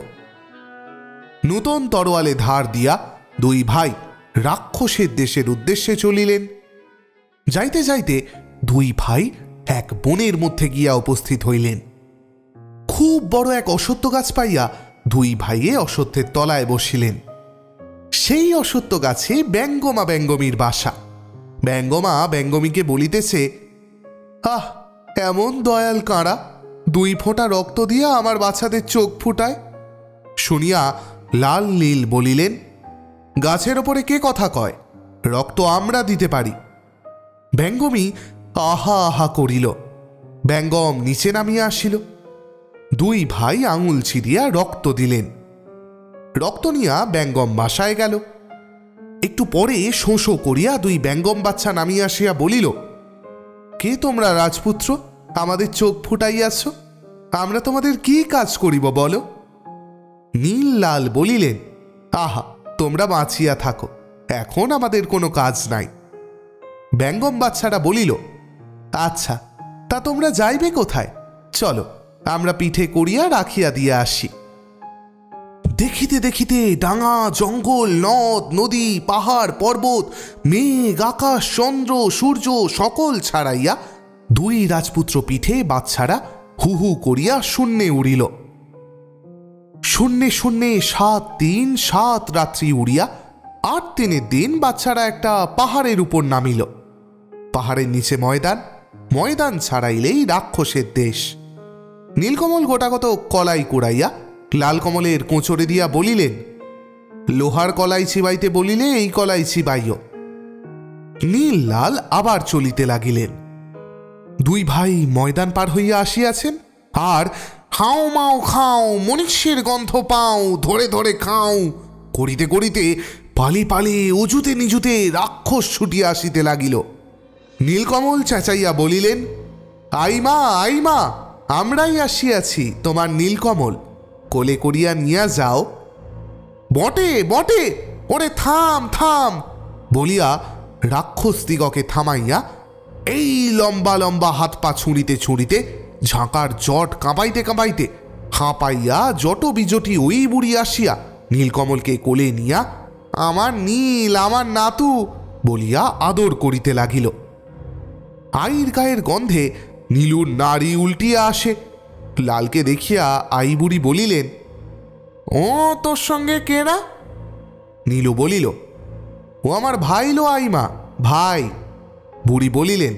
নূতন তরোয়ালে ধার দিয়া দুই ভাই রাক্ষসের দেশের উদ্দেশ্যে চলিলেন। যাইতে যাইতে দুই ভাই এক বনের মধ্যে গিয়া উপস্থিত হইলেন। খুব বড় এক অশ্বত্থ গাছ পাইয়া দুই ভাইয়ে অশ্বত্থের তলায় বসিলেন। সেই অশ্বত্থ গাছে ব্যঙ্গমা ব্যঙ্গমীর বাসা। ব্যঙ্গমা ব্যঙ্গমীকে বলিতেছে, আহ এমন দয়াল কাঁড়া, দুই ফোঁটা রক্ত দিয়া আমার বাচ্চাদের চোখ ফুটায়। শুনিয়া লাল নীল বলিলেন, গাছের ওপরে কে কথা কয়, রক্ত আমরা দিতে পারি। ব্যঙ্গমী আহা আহা করিল। ব্যঙ্গম নিচে নামিয়া আসিল। দুই ভাই আঙুল ছিঁড়িয়া রক্ত দিলেন। রক্ত নিয়া ব্যঙ্গম বাসায় গেল। একটু পরে শোঁ শোঁ করিয়া দুই ব্যঙ্গম বাচ্চা নামিয়া আসিয়া বলিল, কে তোমরা রাজপুত্র, আমাদের চোখ ফুটাইয়াছ? আমরা তোমাদের কি কাজ করিব বলো? নীল লাল বলিলেন, আহা তোমরা বাঁচিয়া থাকো, এখন আমাদের কোনো কাজ নাই। ব্যঙ্গম বাচ্চারা বলিল, আচ্ছা তা তোমরা যাইবে কোথায়? চলো আমরা পিঠে করিয়া রাখিয়া দিয়া আসি। দেখিতে দেখিতে ডাঙা জঙ্গল নদ নদী পাহাড় পর্বত মেঘ আকাশ চন্দ্র সূর্য সকল ছাড়াইয়া দুই রাজপুত্র পিঠে বাচ্চারা হু হু করিয়া শূন্যে উড়িল। শূন্যে শূন্যে সাত দিন সাত রাত্রি উড়িয়া আট দিনের দিন বাচ্চারা একটা পাহাড়ের উপর নামিল। পাহাড়ের নিচে ময়দান, ময়দান ছাড়াইলেই রাক্ষসের দেশ। নীলকমল গোটাগত কলাই কুড়াইয়া লালকমলের কোঁচড়ে দিয়া বলিলেন, লোহার কলাই চিবাইতে বলিলে এই কলাই চিবাইও। নীল লাল আবার চলিতে লাগিলেন। দুই ভাই ময়দান পার হইয়া আসিয়াছেন, আর হাও মাও খাও, মনীষের গন্ধ পাও, ধরে ধরে খাও করিতে করিতে পালি পালি উজুতে নিজুতে রাক্ষস ছুটিয়া আসিতে লাগিল। নীলকমল চেঁচাইয়া বলিলেন, আইমা আইমা, আমরাই আসিয়াছি তোমার নীলকমল, কোলে করিয়া নিয়া যাও। বটে বটে, ওরে থাম থাম বলিয়া রাক্ষস দিগকে থামাইয়া এই লম্বা লম্বা হাত পা ছুঁড়িতে ছুঁড়িতে ঝাঁকার জট কাঁপাইতে কাঁপাইতে হাঁপাইয়া জট বিজটি ওই বুড়ি আসিয়া নীলকমলকে কোলে নিয়া আমার নীল আমার নাতু বলিয়া আদর করিতে লাগিল। আইর গায়ের গন্ধে নীলুর নাড়ি উল্টিয়া আসে। লালকে দেখিয়া আই বুড়ি বলিলেন, ও তোর সঙ্গে কেরা? নীলু বলিল, ও আমার ভাই লো আইমা, ভাই। বুড়ি বলিলেন,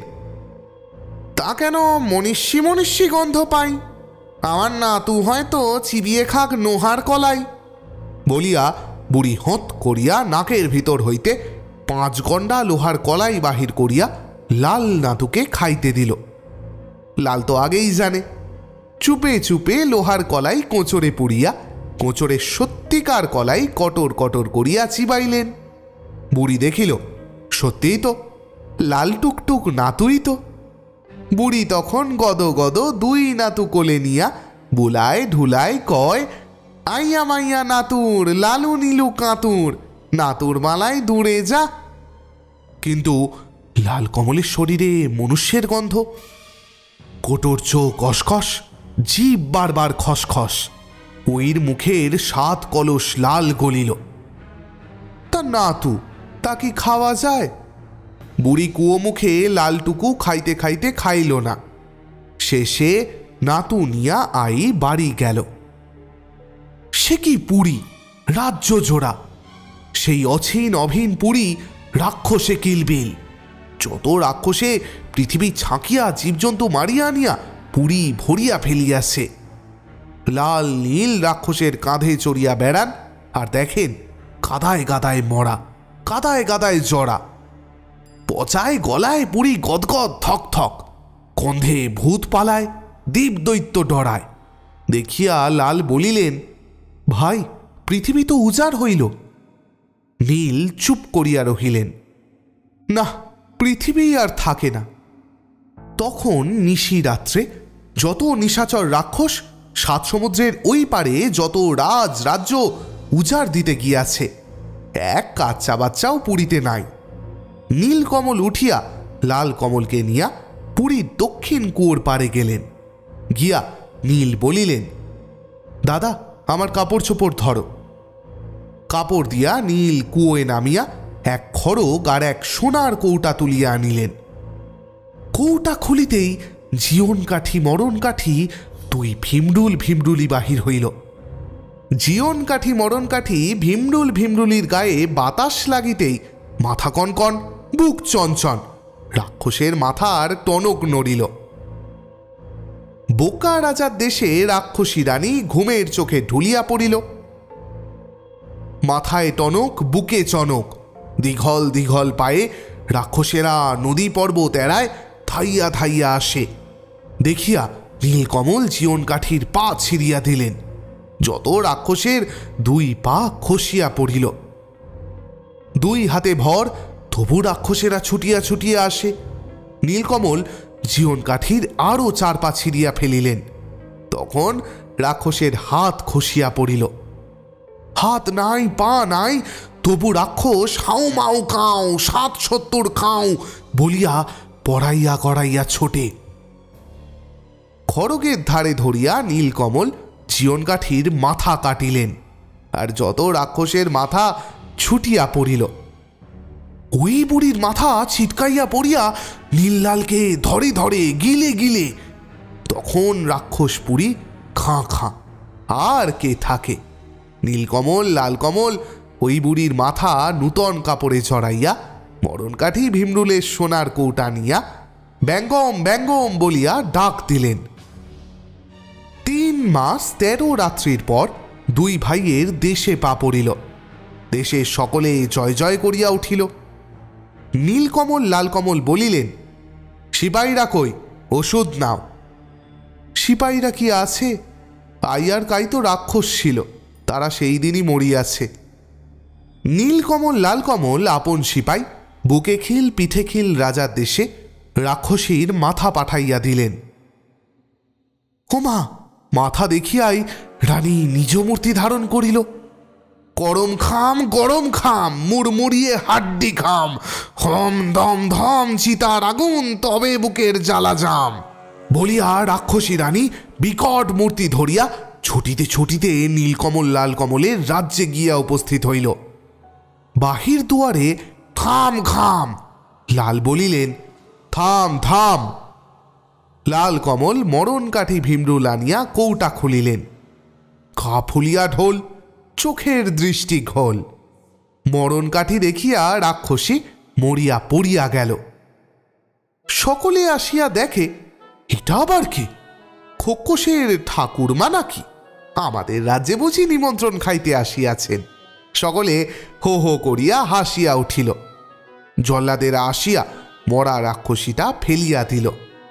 তা কেন মনীষী মনীষী গন্ধ পাই? আমার নাতু হয়তো চিবিয়ে খাক নোহার কলাই। বলিয়া বুড়ি হোঁত করিয়া নাকের ভিতর হইতে পাঁচ গন্ডা লোহার কলাই বাহির করিয়া লাল নাতুকে খাইতে দিল। লাল তো আগেই জানে। চুপে চুপে লোহার কলাই কোঁচড়ে পুড়িয়া কোঁচড়ে সত্যিকার কলাই কটর কটর করিয়া চিবাইলেন। বুড়ি দেখিল, সত্যিই তো লাল টুকটুক নাতুই তো। বুড়ি তখন গদ গদ দুই নাতু কোলে নিয়া বুলায় ঢুলায় কয়, আইয়া মাইয়া নাতুর, লালু নীলু কাঁতুর, নাতুর মালায় দূরে যা। কিন্তু লাল কমলের শরীরে মনুষ্যের গন্ধ। কোটর চোখ কসকস, জিভ বারবার খসখস। ওইর মুখের সাত কলস লাল গলিল। তা নাতু, তা কি খাওয়া যায়? বুড়ি কুয়ো মুখে লালটুকু খাইতে খাইতে খাইল না। শেষে নাতু নিয়া আই বাড়ি গেল। সে কি পুরী, রাজ্য জোড়া! সেই অছিন অভিন পুরী রাক্ষসে কিলবিল। যত রাক্ষসে পৃথিবী ছাঁকিয়া জীবজন্তু মারিয়া আনিয়া পুরী ভরিয়া ফেলিয়াছে। লাল নীল রাক্ষসের কাঁধে চড়িয়া বেড়ান, আর দেখেন গাদায় গাদায় মরা, গাদায় গাদায় জড়া। পচায় গলায় পুরী গদগদ থক থক, গন্ধে ভূত পালায়, দীপ দৈত্য ডরায়। দেখিয়া লাল বলিলেন, ভাই, পৃথিবী তো উজাড় হইল। নীল চুপ করিয়া রহিলেন। না, পৃথিবী আর থাকে না। তখন নিশি রাত্রে যত নিশাচর রাক্ষস সাত সমুদ্রের ওই পারে যত রাজ রাজ্য উজাড় দিতে গিয়াছে, এক কাচ্চা বাচ্চাও পুরীতে নাই। নীলকমল উঠিয়া লাল কমলকে নিয়া পুরীর দক্ষিণ কুয়োর পারে গেলেন। গিয়া নীল বলিলেন, দাদা, আমার কাপড় চোপড় ধরো। কাপড় দিয়া নীল কুয়োয় নামিয়া এক খড়গ আর এক সোনার কৌটা তুলিয়া আনিলেন। কৌটা খুলিতেই জীবন কাঠি মরণ কাঠি দুই ভীমরুল ভীমরুলি বাহির হইল। জীবন কাঠি মরণ কাঠি ভীমরুল ভীমরুলির গায়ে বাতাস লাগিতেই মাথা কনকন, বুক চঞ্চন, রাক্ষসের মাথার টনক নড়িল। বোকা রাজার দেশে রাক্ষসী রানী ঘুমের চোখে ঢুলিয়া পড়িল। মাথায় টনক, বুকে চনক, দীঘল দীঘল পায়ে রাক্ষসেরা নদী পর্বত এড়ায় থাইয়া থাইয়া আসে। দেখিয়া নীলকমল জীবন কাঠির পা ছিঁড়িয়া দিলেন। যত রাক্ষসের দুই পা খসিয়া পড়িল। দুই হাতে ভর, তবু রাক্ষসেরা ছুটিয়া ছুটিয়া আসে। নীলকমল জীবন কাঠির আরও চার পা ছিঁড়িয়া ফেলিলেন। তখন রাক্ষসের হাত খসিয়া পড়িল। হাত নাই, পা নাই, তবু রাক্ষস হাউ মাউ কাউ, সাত সত্তর খাও বলিয়া পড়াইয়া করাইয়া ছোটে। খড়গের ধারে ধরিয়া নীলকমল জীবন কাঠির মাথা কাটিলেন, আর যত রাক্ষসের মাথা ছুটিয়া পড়িল। ওই বুড়ির মাথা ছিটকাইয়া পড়িয়া নীললালকে ধরে ধরে গিলে গিলে। তখন রাক্ষস পুরী খাঁ খাঁ, আর কে থাকে? নীলকমল লালকমল ওই বুড়ির মাথা নূতন কাপড়ে চড়াইয়া মরণ কাঠি ভীমরুলের সোনার কৌটা নিয়া ব্যঙ্গম ব্যঙ্গম বলিয়া ডাক দিলেন। তিন মাস তেরো রাত্রির পর দুই ভাইয়ের দেশে পা পড়িল। দেশের সকলে জয় জয় করিয়া উঠিল। নীলকমল লালকমল বলিলেন, সিপাহীরা কই, ওষুধ নাও। সিপাহীরা কি আছে? আইয়ার কাই তো রাক্ষস ছিল, তারা সেই দিনই মরিয়াছে। নীলকমল লালকমল আপন সিপাই বুকে খিল পিঠে খিল রাজার দেশে রাক্ষসীর মাথা পাঠাইয়া দিলেন। ওমা, মাথা দেখিয়াই রানী নিজ মূর্তি ধারণ করিল। গরম খাম গরম খাম, মুড়মুড়িয়ে হাড্ডি খাম, হম দম ধম চিতার আগুন, তবে বুকের জ্বালা জাম বলিয়া রাক্ষসী রানী বিকট মূর্তি ধরিয়া ছুটিতে ছুটিতে নীলকমল লালকমলের রাজ্যে গিয়া উপস্থিত হইল। বাহির দুয়ারে থাম খাম। লাল বলিলেন, থাম থাম। লাল কমল মরণ কাঠি ভীমরুল আনিয়া কৌটা খুলিলেন। গা ফুলিয়া ঢোল, চোখের দৃষ্টি ঘোল। মরণ কাঠি দেখিয়া রাক্ষসী মরিয়া পড়িয়া গেল। সকলে আসিয়া দেখে, এটা আবার কি? খোকসের ঠাকুরমা নাকি? আমাদের রাজ্যে বুঝি নিমন্ত্রণ খাইতে আসিয়াছেন। সকলে হো হো করিয়া হাসিয়া উঠিল। জল্লাদেরা আসিয়া মরা রাক্ষসীটা ফেলিয়া দিল।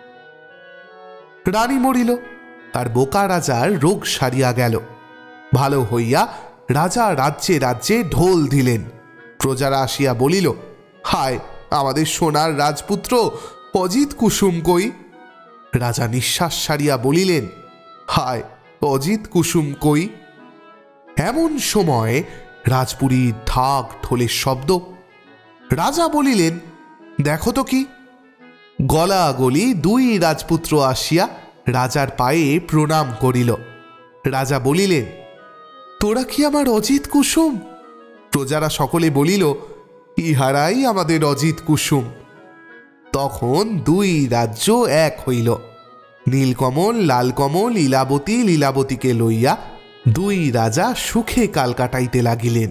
রানী মরিল, আর বোকা রাজার রোগ সারিয়া গেল। ভালো হইয়া রাজা রাজ্যে রাজ্যে ঢোল দিলেন। প্রজারা আসিয়া বলিল, হায়, আমাদের সোনার রাজপুত্র অজিত কুসুম কই? রাজা নিঃশ্বাস সারিয়া বলিলেন, হায়, অজিত কুসুম কই? এমন সময় রাজপুরীর ঢাক ঢোলের শব্দ। রাজা বলিলেন, দেখো তো কি? গলা গলি দুই রাজপুত্র আসিয়া রাজার পায়ে প্রণাম করিল। রাজা বলিলেন, তোরা কি আমার অজিত কুসুম? প্রজারা সকলে বলিল, ইহারাই আমাদের অজিত কুসুম। তখন দুই রাজ্য এক হইল। নীলকমল লালকমল লীলাবতী লীলাবতীকে লইয়া দুই রাজা সুখে কাল কাটাইতে লাগিলেন।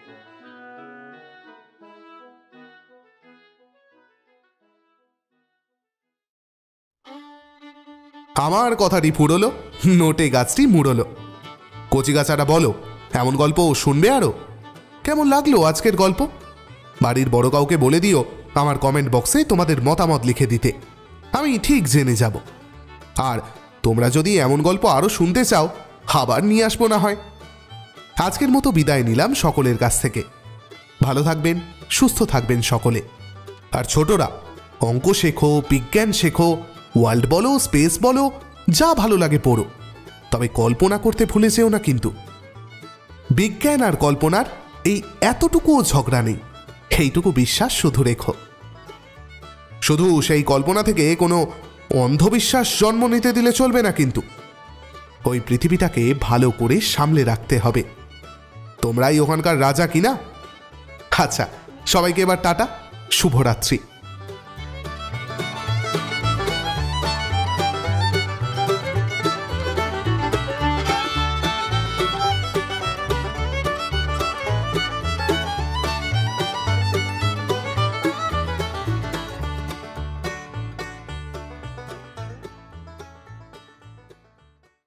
আমার কথাটি ফুরলো, নোটে গাছটি মুড়লো। কচি গাছাটা বলো, এমন গল্প শুনবে আরো? কেমন লাগলো আজকের গল্প? বাড়ির বড় কাউকে বলে দিও আমার কমেন্ট বক্সে তোমাদের মতামত লিখে দিতে, আমি ঠিক জেনে যাব। আর তোমরা যদি এমন গল্প আরো শুনতে চাও, আবার নিয়ে আসবো না হয়। আজকের মতো বিদায় নিলাম সকলের কাছ থেকে। ভালো থাকবেন, সুস্থ থাকবেন সকলে। আর ছোটরা, অঙ্ক শেখো, বিজ্ঞান শেখো, ওয়ার্ল্ড বলো, স্পেস বলো, যা ভালো লাগে পড়ো, তবে কল্পনা করতে ভুলে যেও না কিন্তু। বিজ্ঞান আর কল্পনার এই এতটুকুও ঝগড়া নেই, এইটুকু বিশ্বাস শুধু রেখো। শুধু সেই কল্পনা থেকে কোনো অন্ধবিশ্বাস জন্ম নিতে দিলে চলবে না কিন্তু। ওই পৃথিবীটাকে ভালো করে সামলে রাখতে হবে। তোমরাই ওখানকার রাজা কিনা? আচ্ছা, সবাইকে এবার টাটা, শুভরাত্রি।